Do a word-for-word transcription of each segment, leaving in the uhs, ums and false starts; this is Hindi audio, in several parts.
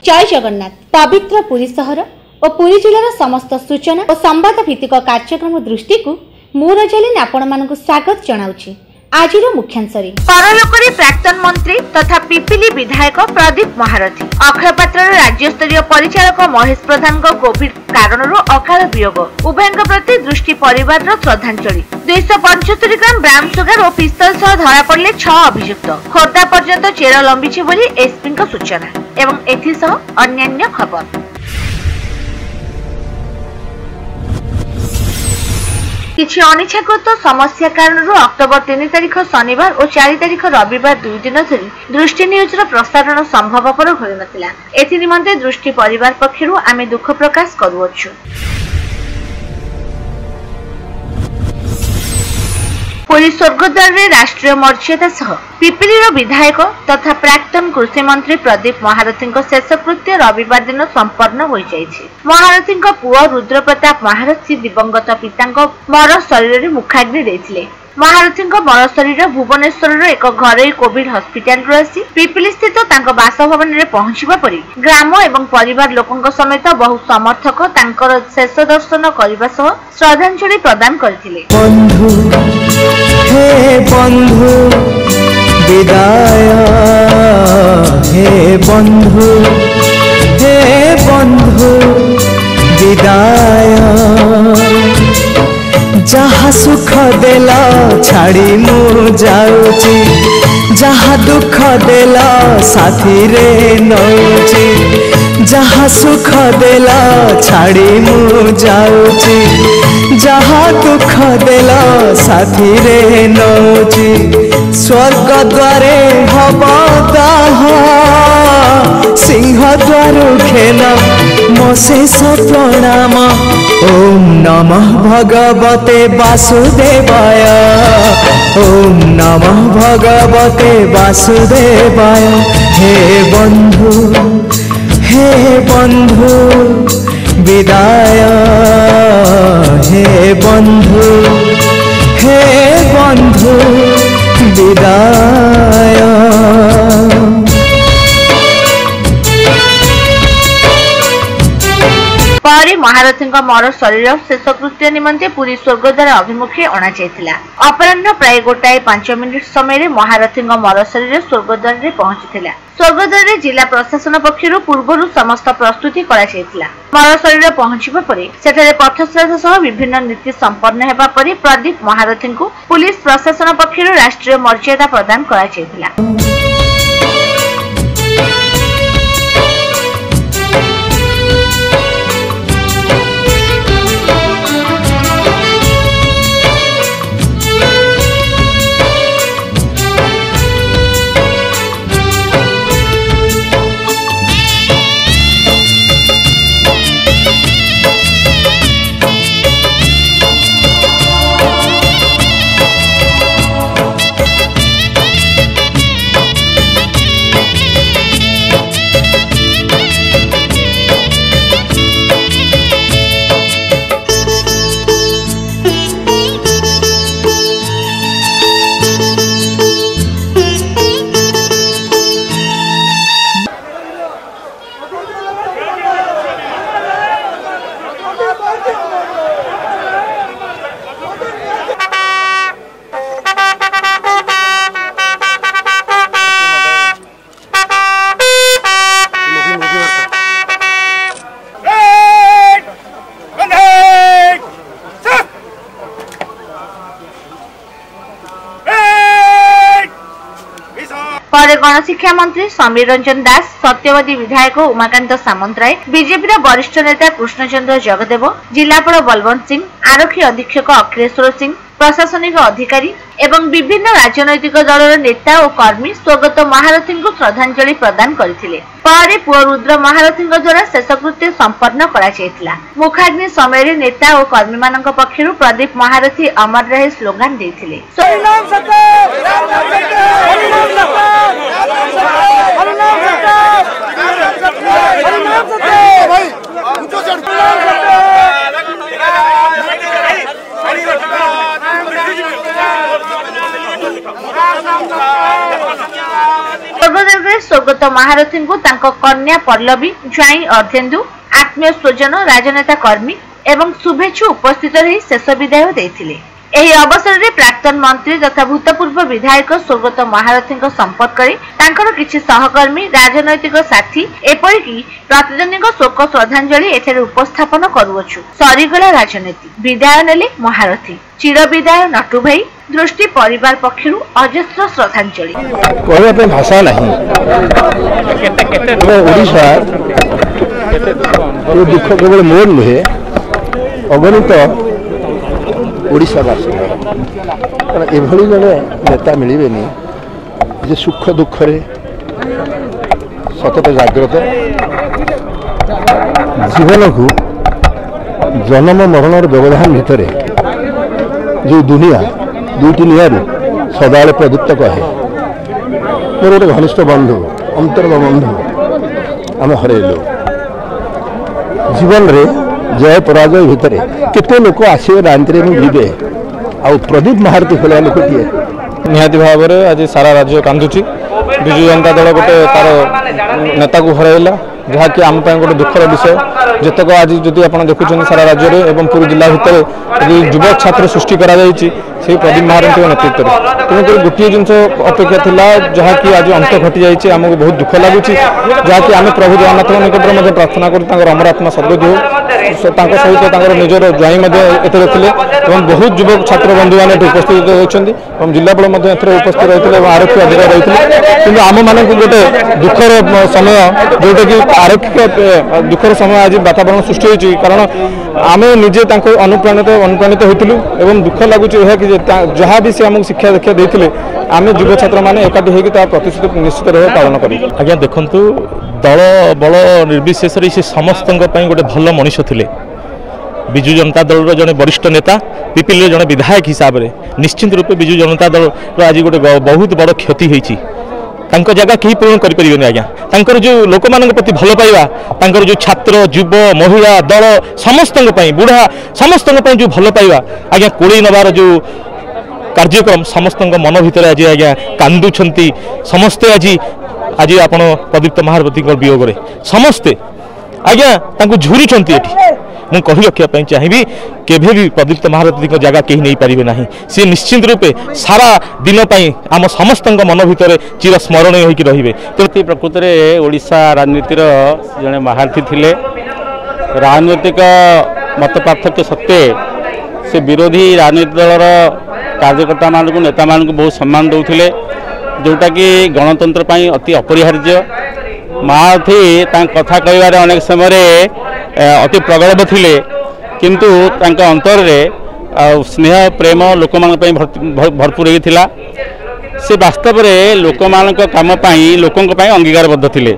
जय जगन्नाथ। पवित्र पुरी सहर और पुरी जिलार समस्त सूचना और संवाद भित्तिक कार्यक्रम दृष्टि को मु रजालिन आपण मानकु स्वागत जनाउछि। आजिर मुख्यांशरे परलोकरे प्राक्तन मंत्री तथा पिपिली विधायक प्रदीप महारथी, अक्षयपात्र राज्य स्तरीय परिचालक महेश प्रधान कोविड कारण अकाल वियोग, उभय प्रति दृष्टि परिवार श्रद्धांजलि। दुई सौ पचहत्तर ग्राम ब्राउन सुगर और पिस्तल सह धरा पड़े छह अभियुक्त। खोर्धा पर्यंत चेर लंबिछि बोली एसपी सूचना एवं एथिसह अन्यान्य खबर। किछि अनिच्छाकृत समस्या कारण अक्टोबर तीन तारिख शनिवार और चार तारिख रविवार दुई दिन धरी दृष्टि न्यूजर प्रसारण संभवपर होई नथिला। एथि निमंते दृष्टि परिवार पक्षरु आमे दुख प्रकाश करूछु। पुरी स्वर्गद्वार रे राष्ट्रीय मर्यादा सह पिपिलीर विधायक तथा प्राक्तन कृषि मंत्री प्रदीप महारथी शेषकृत्य रविवार दिन संपन्न हो जाइछि। महारथी पुओ रुद्र प्रताप महारथी दिवंगत पिता मर शरीर में मुखाग्नि देथिले। महारथी मर शरीर भुवनेश्वर एक घरोई कोविड हॉस्पिटल आसी पिपिली स्थित तांको बासभवन में पहुंचबा परि ग्राम एवं परिवार लोकंक समेत बहु समर्थक तांकर शेष दर्शन करबा सह श्रद्धांजलि प्रदान करथिले। बंधु हे बंधु विदाय, हे बंधु हे बंधु विदाय, जहा सुख देला छाड़ी मु जाऊची, जहा दुख देला साथी रे नौची, जहा सुख देला छाड़ी मु जाऊची, जहा दुख देला साथी रे नौची। स्वर्ग द्वारे हबदाह सिंह द्वार खेन मो शेष प्रणाम। ओम नमः भगवते वासुदेवाय, ओम नमः भगवते वासुदेवाय। हे बंधु हे बंधु विदाय, हे बंधु हे बंधु विदाय। पर महारथी मर शरीर शेषकृत्य निमंते पुरी स्वर्गद्वार अभिमुखे अणा जायतिला। अपराह्न प्राय गोटाए पांच मिनिट समय महारथी मर शरीर स्वर्गद्वार में पहुंचीला। स्वर्गद्वार जिला प्रशासन पक्षर पूर्व समस्त प्रस्तुति करा जायतिला। मर शरीर पहुंचबा परे सेठारे पथश्राद्ध सह विभिन्न नीति संपन्न हेबा परे प्रदीप महारथी को पुलिस प्रशासन पक्षर राष्ट्रीय मर्यादा प्रदान करा जायतिला। पर गणशिक्षा मंत्री समीर रंजन दास, सत्यवादी विधायक उमाकांत सामंतराय, बीजेपी वरिष्ठ नेता कृष्णचंद्र जगदेव, जिलापाल बलवंत सिंह, आरक्षी अधीक्षक अखिलेश्वर सिंह, प्रशासनिक अधिकारी एवं विभिन्न राजनैतिक दलर नेता और कर्मी स्वर्गत महारथी को श्रद्धांजलि प्रदान करथिले। पर पुओ रुद्र महारथी द्वारा शेषकृत्य संपन्न करा जायतिला। मुखाग्नि समय नेता और कर्मी मानक पक्षरु प्रदीप महारथी अमर रहे स्लोगान देथिले। स्वर्गदेव स्वर्गत महारथी को तांको कन्या पल्लवी ज्वाई अर्धेन्दु आत्मीय स्वजन राजनेता कर्मी एवं शुभेच्छु उपस्थित रही शेष विदाय देथिले। एही अवसर में प्राक्तन मंत्री तथा भूतपूर्व विधायक स्वर्गत महारथी संपर्क तांकर किछि सहकर्मी राजनैतिक साथी एपरिकी प्रतिद्वंदी शोक श्रद्धांजलि एठारे उपस्थापन करुअछु। सरीगला राजनीति विदाय नेले महारथी चिर विदाय नटू भाई दृष्टि परिवार पक्षरु अजस्र श्रद्धांजलि कहबा पे भाषा नहीं ओडिशा ये दुख केवल मोर नुहे अगणित ओडिशावासी एभली जड़े नेता मिलबेनी जे सुख दुख रे सतत जाग्रत जीवन को जन्म मरण व्यवधान भितर जो दुनिया दुईटी नियारू सदाले प्रदीप्त कहे मोर गोटे घनिष्ठ बंधु अंतरंग बंधु आम हरइलु जीवन रे जय पराजय भितर केते लोक आसवे रांति में जीवे आ प्रदीप महारथी भलिया लोकटिए निहाती भाव में आज सारा राज्य कांदुची विजु जनता दल गोटे तार नेता को हरइला जहाँकि आम गोटे दुखर विषय जितक आज जदि आप देखुं सारा राज्य में एवं पूरी जिला भितर युवक छात्र सृष्टि करा से प्रदीप महारथी नेतृत्व में तेणुक गोटे जिन अपेक्षा था जहाँकि आज अंत घटी जाइए आमको बहुत दुख लगुच जहाँकि आम प्रभु जगन्नाथ निकट में प्रार्थना कर अमरात्मा स्वर्गीय हो सहित निजर ज्वाई एथे थे और बहुत युवक छात्र बंधु मैंने उपस्थित होती जिलापाल उपस्थित रही है आरक्षी अधिकारी रही कि आम मान गोटे दुखर समय जोटा कि आरक्षी दुखर समय आज वातावरण सृष्टि होती कारण आम निजे अनुप्राणित अनुप्राणित होती दुख लगुच कि जहाँ भी सी आमको शिक्षा दीक्षा देते आम युव छात्र मैंने एकाठी होकर प्रतिश्रुत निश्चित रह पालन कर आज्ञा देखु दल बल निर्विशेष से समस्त गोटे भल मनीष थे विजु जनता दल जड़े वरिष्ठ नेता पिपिल जड़े विधायक हिसाब से निश्चित रूपे विजु जनता दल आज गोटे बहुत बड़ क्षति होती जगह कहीं पूरण करें आज्ञा तांकर जो लोक मान प्रति भल पाइबा तांकर जो छात्र युव महिला दल समस्त बुढ़ा समस्त जो भल पाइबा आज्ञा कोड़े नबार जो कार्यक्रम समस्त मन भितर आज आज्ञा कांदुछंती समस्ते आज आज आपण प्रदीप्त महारथी वियोग में समस्ते आज्ञा झुरी मु कही रखापी चाहिए केभे भी प्रदीप्त महारथी जगह कहीं नहीं पारे ना सी निश्चित रूपे सारा दिन आम समस्त मन भितर चिर स्मरणीय होकर रही प्रकृत में ओडिशा राजनीतिर जड़े महारथी थे राजनैतिक मत पार्थक्य सत्वे से विरोधी राजनीति दलर कार्यकर्ता मान नेता मान बहुत सम्मान दौले जोटा कि गणतंत्र अति अपरिहार्य महारथी कथा कहबार अनेक समय अति प्रगल्भ थिले किंतु अंतर रे स्नेह प्रेम लोक भरपूर होता से वास्तव में लोक मान काम लोकों अंगीकारबद्ध थिले।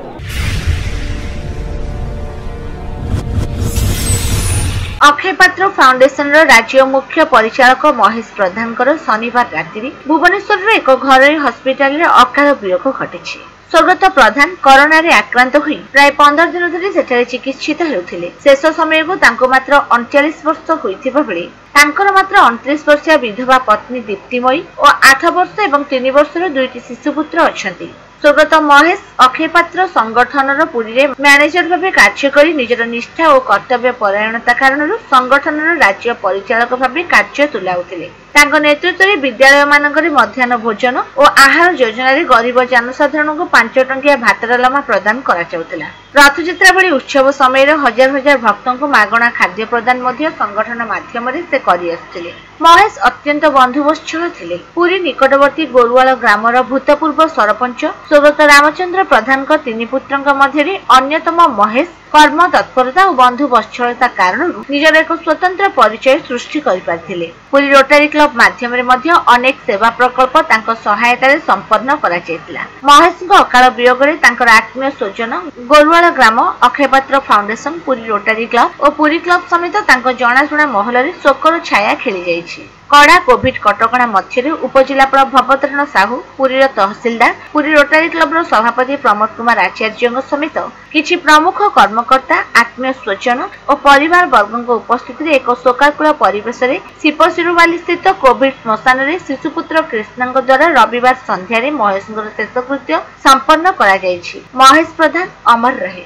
अक्षय पात्र फाउंडेशन राज्य मुख्य परिचालक महेश प्रधान शनिवार राति भुवनेश्वर एक घर हस्पिटाल अकाल वियोग घटी। स्वर्गत प्रधान कोरोना रे आक्रांत हुई प्राय पंद्रह दिन धरी सेठारे चिकित्सित हेउथिले। शेष समय को तांको मात्र अड़तालीस वर्ष होइथिबा बेले तांकर मात्र उनतीस वर्षीय विधवा पत्नी दीप्तिमयी और आठ वर्ष एवं तीन वर्षर दुईटी शिशुपुत्र अछंती। स्वर्गत महेश अक्षय पात्र संगठन पुरी रे मैनेजर भावे कार्य करी निजर निष्ठा और कर्तव्य परायणता कारण संगठन राज्य परिचालक भावे कार्य तुलाउथिले। तांको नेतृत्व में विद्यालय मानकरे मध्याह्न भोजन और आहार योजना रे गरीब जनसाधारण को पांच टंकिया भात डालमा प्रदान करा जाउथिला। रथयात्रा भली उत्सव समय हजार हजार भक्तों को मागणा खाद्य प्रदान मध्य संगठन माध्यम रे से करि आसथिले। महेश अत्यंत बंधुवत्सल थिले। पुरी निकटवर्ती गोरुवाल ग्रामर भूतपूर्व सरपंच स्वर्गत रामचंद्र प्रधान को तीन पुत्रंक मध्य अन्यतम महेश कर्म तत्परता और बंधु वत्सलता कारण निजर एक स्वतंत्र परिचय सृष्टि करिपारथिले। पुरी रोटारी क्लब माध्यम रे मध्य अनेक सेवा प्रकल्प तांको सहायता रे संपन्न करा जायतिला। महेश को अकाल वियोग रे तांकर आत्मीय स्वजन गोरुवाल ग्राम अक्षय पात्र फाउंडेशन पुरी रोटारी क्लब और पुरी क्लब समेत तांको जणाशुणा महल रे शोकर छाया खेली जायछि। कड़ा कोविड कटकणा मध्य उपजिलापाल भवतरण साहू पुरीर तहसिलदार पुरी रोटारी क्लबर सभापति प्रमोद कुमार आचार्य समेत किछि प्रमुख कर्मकर्ता आत्मीय स्वजन और परिवार वर्ग उपस्थित एक शोकाकुल परिवेश शिपसिरुवाली स्थित कोविड श्मशान में शिशुपुत्र कृष्ण द्वारा रविवार संध्यारे महेश शेषकृत्य संपन्न करा जायछि। महेश प्रधान अमर रहे।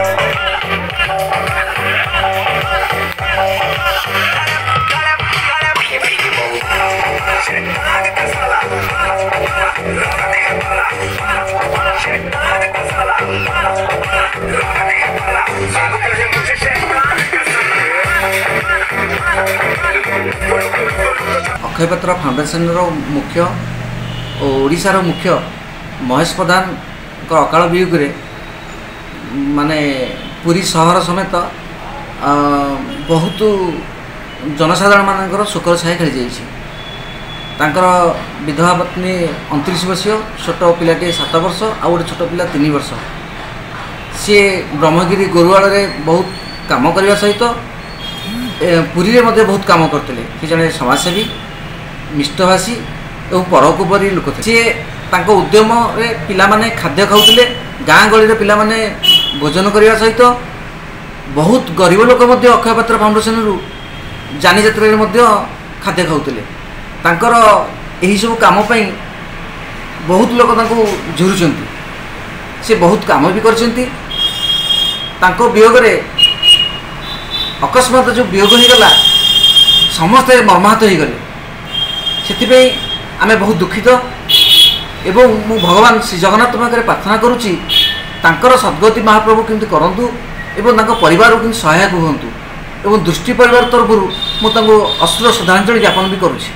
अक्षयपत्र फाउंडेशन रो मुख्य ओडिशार मुख्य महेश प्रधान को अकाल वियोग माने पुरी सहर समेत बहुत जनसाधारण मानकर शोकर छाया खेली जाइए। तांकर विधवा पत्नी उनतीस वर्षीय छोट पिलाटे सात वर्ष आ गोटे छोट पिला तीन वर्ष सी ब्रह्मगिरी गोरुवाड़ में बहुत काम करने सहित पुरी में बहुत काम करते सी जड़े समाजसेवी मिष्टभाषी और परोपकारी लोक थे। सी उद्यम पिला माने खाद्य खाऊले गाँ गली पिला माने भोजन करने सहित बहुत गरीब लोक अक्षयपात्र फाउंडेशन रु जानी जात्रा खाद्य खाऊले तांकर यही सब काम पाई बहुत लोक झुरुचंती से बहुत काम भी करचंती। तांको वियोग रे अकस्मात जो वियोग हो गला समस्ते मर्माहत हो गले से आमे बहुत दुखित एवं मु भगवान श्री जगन्नाथ पाखे प्रार्थना करुच्ची तांकर सद्गति महाप्रभु केमती करंतु एवं तांको परिवार को सहायक हुंतु एवं दृष्टि परिवार तरफ मुझे अश्लील श्रद्धांजलि ज्ञापन भी करुच्ची।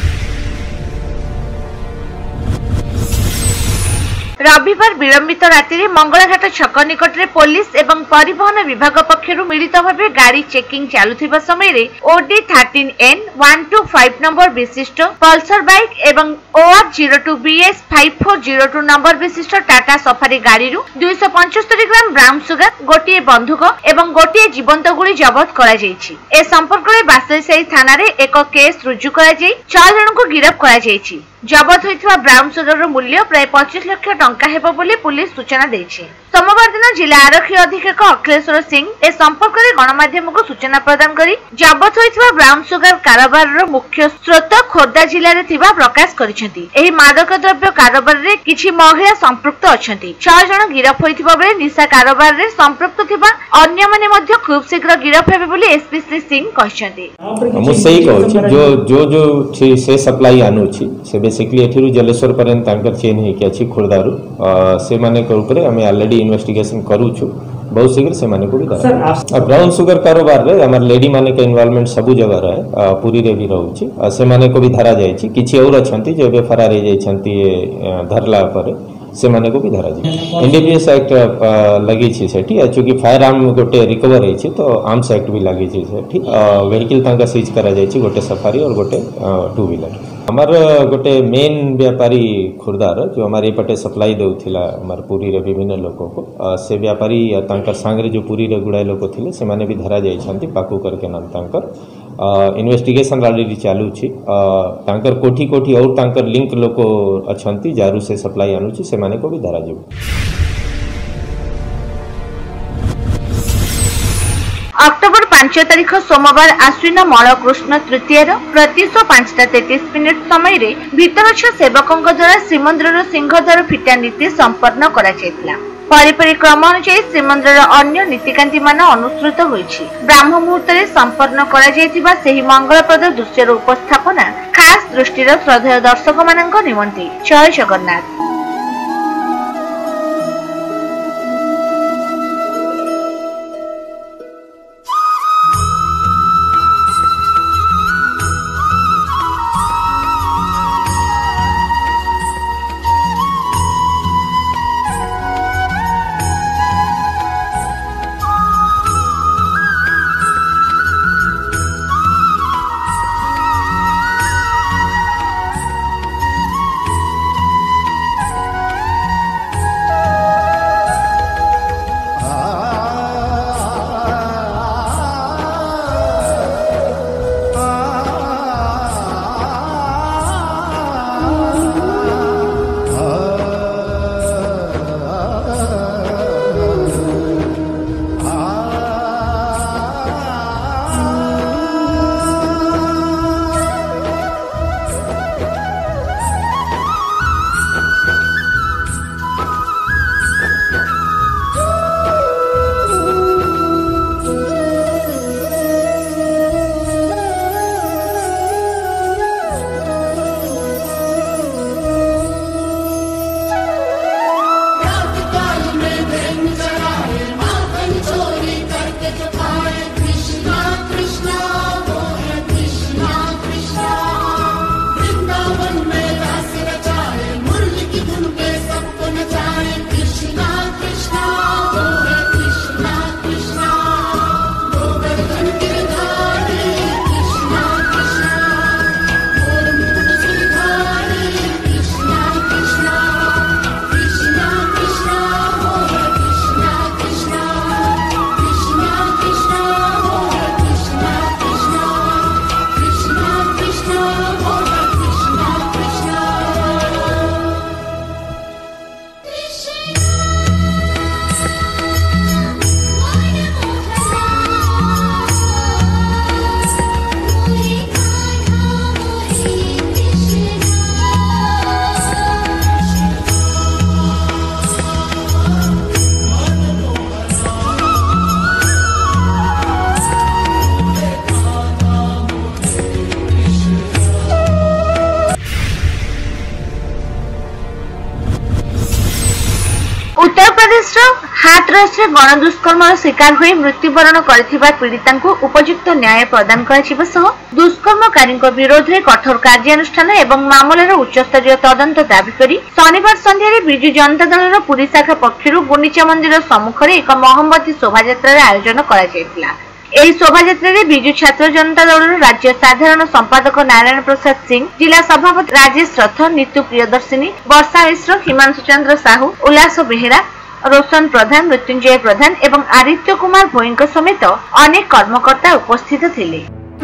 रविवार विलंबित राति मंगलाघाट छक निकट में पुलिस एवं परिवहन विभाग पक्षर मिलित भाव गाड़ी चेकिंग चलुवा समय OD thirteen N one two five number विशिष्ट पल्सर बाइक एवं OR zero two BS five four zero two number विशिष्ट टाटा सफारी गाड़ी दुईश पंचस्तरी ग्राम ब्राउन सुगर गोटे बंधुक एवं गोटे जीवंत गुड़ी जबत कर संपर्क में बासईसाही थाना एक केस रुजु कर छह जन को गिरफ्त कर जबत होइथिबा ब्राउन सुगर मूल्य प्राय पच्चीस लाख टंका हेबो बोली पुलिस सूचना देछि। सोमवार दिन जिला आरक्षी अधीक्षक अखिलेश्वर सिंह ए संपर्क में गणमाध्यम को सूचना प्रदान करी जबत होइथिबा ब्राउन सुगर कारोबार मुख्य स्रोत खोर्धा जिले में थिबा प्रकाश करिसेंती। एही मादक द्रव्य कारोबार रे किछि महिला संपृक्त अछंती। छह जन गिरफ्त होइथिबा बेले निशा कारोबार रे संपृक्त थिबा अन्य माने मध्य खूब शीघ्र गिरफ्त हेबे बोली एसपी श्री सिंह कहिसेंती। मु सेही कहछि जो जो जो से सप्लाई आनुछि से बेसिकली एठिरु जलेश्वर पर्यंत तांकर चेन हेकि अछि खोर्धारु से माने के ऊपर हमें ऑलरेडी इन्वेस्टिगेशन करूछु बहुत शीघ्र से माने को भी धरा। ब्राउन सुगर कारोबार रे हमर लेडी माने के इन्वॉल्वमेंट सब जगह रहे पूरी रे भी रहउछि से माने को भी धरा जाय छि किछि और अछंती जे बे फरार हे जाय छंती धरला पर से माने को भी धरा जाय। एनडीपीएस एक्ट लगी छी सेठी चूंकि फायर आर्म गोटे रिकवर हे छी तो आर्म्स एक्ट भी लगी छी सेठी व्हीकल तांका सीज करा जाय छी गोटे सफारी और गोटे टू व्हीलर। हमार गोटे मेन व्यापारी खुर्दार जो हमारे पटे सप्लाई देउथिला हमार पुरी रे विभिन्न लोगों को से व्यापारी तांकर सांगरे जो पुरी रे गुड़ाए लोग थिले से माने भी धरा जाय छंती पाकू करके नाम तांकर इन्वेस्टिगेशन ऑलरेडी चालू छी तांकर कोठी कोठी और तांकर लिंक लोक अछंती जारू से सप्लाई आनुची से माने को भी धरा जेबो। अक्टोबर पांच तारीख सोमवार आश्विन मल कृष्ण तृतीयर प्रतिश पांचटा तैतीस मिनिट समय रे भीतरछ सेवकों द्वारा श्रीमंदिर सिंहद्वार फिटा नीति संपन्न करा जायतिला। परिपरि क्रम अनुसार श्रीमंदिर अन्य नीतिकांति मान अनुसृत होइछि। ब्राह्म मुहूर्त रे संपन्न करा जायतिबा सेही मंगलप्रद दृश्यर उपस्थापना खास दृष्टिर श्रद्धेय दर्शक मानक निमंती। जय जगन्नाथ। बंगलादेश हाथरस गण दुष्कर्म शिकार हुई मृत्युवरण कर पीड़िता उपयुक्त न्याय प्रदान कर दुष्कर्मकारी विरोध में कठोर कार्यानुष्ठान एवं मामलार उच्चस्तरीय तदंत दाबी कर शनिवार संध्यारे बिजु जनता दल पुरी शाखा पक्षर गुंडीचा मंदिर सम्मुख में एक मोहम्मती शोभायात्रा आयोजन कर शोभायात्रा बिजु छात्र जनता दल राज्य साधारण संपादक नारायण प्रसाद सिंह, जिला सभापति राजेश रथ, नीतू प्रियदर्शिनी, वर्षा मिश्र, हिमांशु चंद्र साहू, उल्लास बेहेरा, रोशन प्रधान, मृत्युंजय प्रधान एवं आदित्य कुमार भोई समेत अनेक कर्मकर्ता उपस्थित थिले।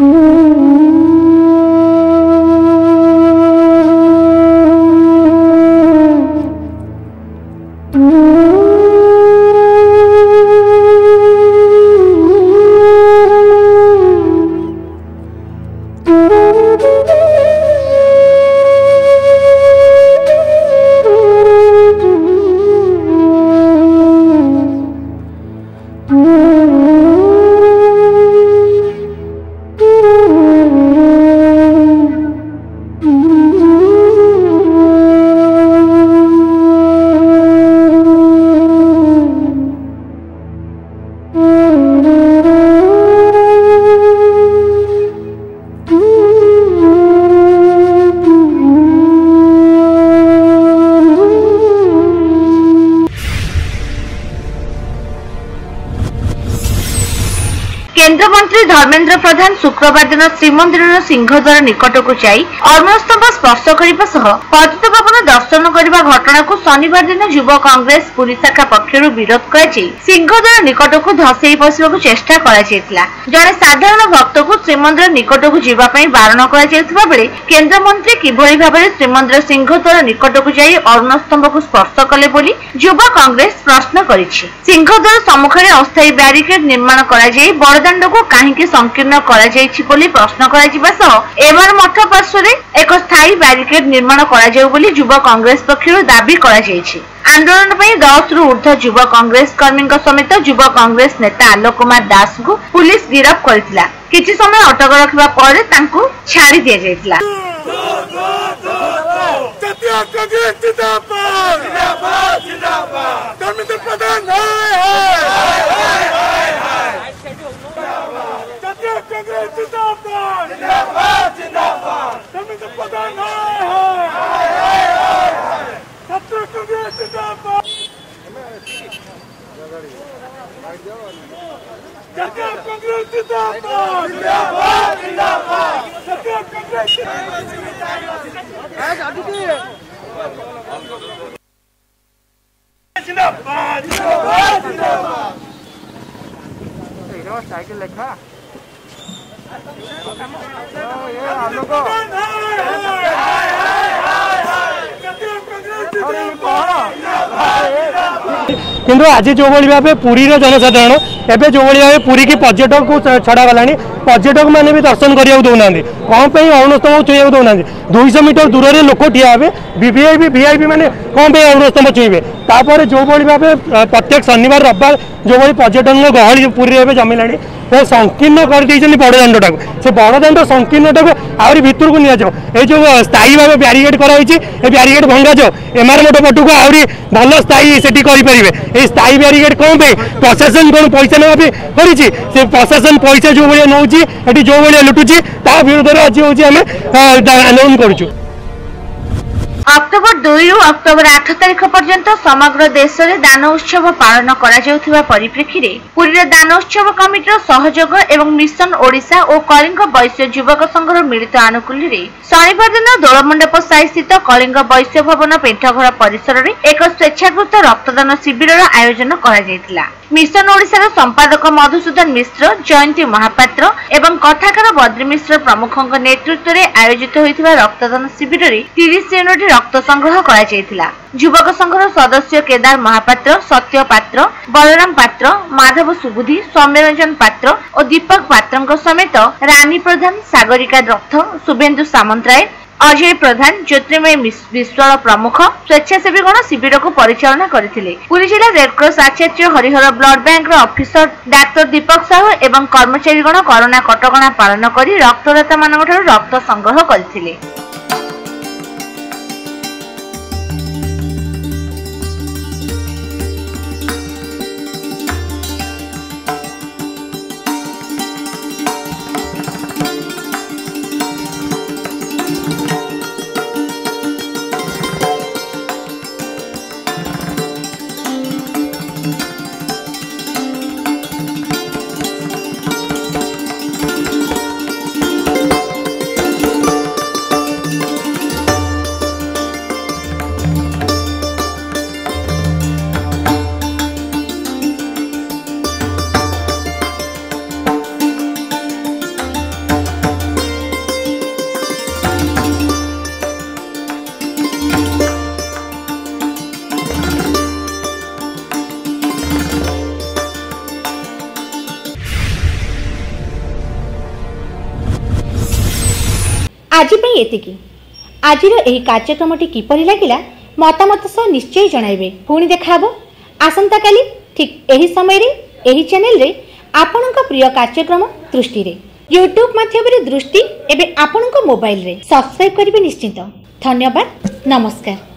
केंद्र मंत्री धर्मेंद्र प्रधान शुक्रवार दिन श्रीमंदिर सिंहद्वार निकट को जाई अरुणस्तंभ स्पर्श करने सह पतित भवन दर्शन करने घटना को शनिवार दिन युवा कांग्रेस पुरी शाखा पक्षर विरोध कर सिंहद्वार निकट को धसई पशिबा चेष्टा करा जड़े साधारण भक्त को श्रीमंदिर निकट को जावाई बारण कर बेले केंद्र मंत्री किभली भाव में श्रीमंदिर सिंहद्वार निकट को जाई अरुणस्तंभ को स्पर्श कले बोली युवा कांग्रेस प्रश्न करिछि। सिंहद्वार सम्मुख में अस्थायी ब्यारिकेड निर्माण करा जाई बड़दाण्ड को कहीं संकीर्ण करा जाइछि बोली प्रश्न करा सह एमआर मठ पार्श्व एक स्थायी ब्यारिकेड निर्माण करा जाऊ बोली युवा कांग्रेस पक्षर दाबी करा जाइछि। आंदोलन पर दस रु ऊर्ध्व युवा कांग्रेस कर्मी समेत युवा कांग्रेस नेता आलोक कुमार दास को पुलिस गिरफ्त करथिला। किछि समय अटक रखिबा पर तांको छाड़ी दिया जायतिला। साइकिल लेखा किंतु आज जो भाव पुरी जनसाधारण एवं जो भाव पुरी की पर्यटक को छड़ा गला पर्यटक मैंने भी दर्शन करने दौना कौन पर अरुणस्तंभ छुईवा दौना दुईश मीटर दूर से लोक ठिया हे वीआईपी वीआईपी मैंने कौन पर अरुणस्तंभ छुईबे तापर जो भाव प्रत्येक शनिवार रविवार जो भाई पर्यटन गहली पुरी में जमिला तो संकीर्ण कर बड़दाण्डटा को से बड़दाण्ड संकीर्णटा को आहरी भितर को निया जो स्थायी भाव ब्यारिकेड कराई ब्यारिकेड भंगा जाओ एमआर मठ पटू को आहरी भल स्थायी से करें स्थायी ब्यारिकेड कौन पे प्रशासन कौन पैसा ना कर प्रशासन पैसा जो भाई नौ जो भाई लुटुची ता विरोध में आज हूँ आम आंदोलन करूँ। अक्टोबर दुई रु अक्टोबर आठ तारिख पर्यंत समग्र देश में दान उत्सव पालन करा परिप्रेक्षी में पुरी दान उत्सव कमिटीर सहयोग एवं मिशन ओडिशा और कलिंग वैश्य युवक संघर मिलित आनुकूल्य रे शनिवार दिन दोलमंडप साई स्थित कलिंग वैश्य भवन पेंठघर परिसर में एक स्वेच्छाकृत रक्तदान शिविर आयोजन करा मिशन ओडिशार संपादक मधुसूदन मिश्र, जयंती महापात्र एवं कथाकार बद्री मिश्र प्रमुखों नेतृत्व में आयोजित होता रक्तदान शिविर में तीस यूनिट रक्त संग्रह करा युवक संघर सदस्य केदार महापात्र, सत्य पात्र, बलराम पात्र, माधव सुबुधी, सौम्यरंजन पात्र और दीपक पात्र समेत रानी प्रधान, सागरिका रथ, शुभेन्दु सामंतराय, अजय प्रधान, ज्योतिर्मय विश्वाल प्रमुख स्वेच्छासेवीगण शिविर को परिचालना करथिले। पुरी जिला red cross Acharya Harihara blood bank officer doctor Dipak Sahu एवं कर्मचारीगण कोरोना कटकणा पालन करी रक्तदाता मानक रक्त संग्रह करथिले। आज एतिकी आजिर एही कार्यक्रमटी किपरि लागिला मतामत सह निश्चय जणाइबे। पुणी देखाबो आसंता काली ठीक एही समय रे एही चैनल रे आपणक प्रिय कार्यक्रम दृष्टि रे यूट्यूब माध्यम रे दृष्टि एबे आपणक मोबाइल रे सब्सक्राइब करिवे निश्चित। धन्यवाद, नमस्कार।